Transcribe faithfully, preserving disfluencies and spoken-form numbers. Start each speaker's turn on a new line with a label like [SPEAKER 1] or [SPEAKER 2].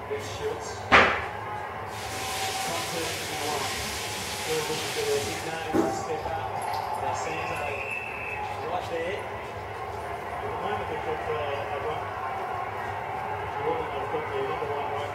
[SPEAKER 1] This shoots. Contest one. Still looking for the big names to step up. Santo right there. At the moment they've got uh, a run. They've got the number one right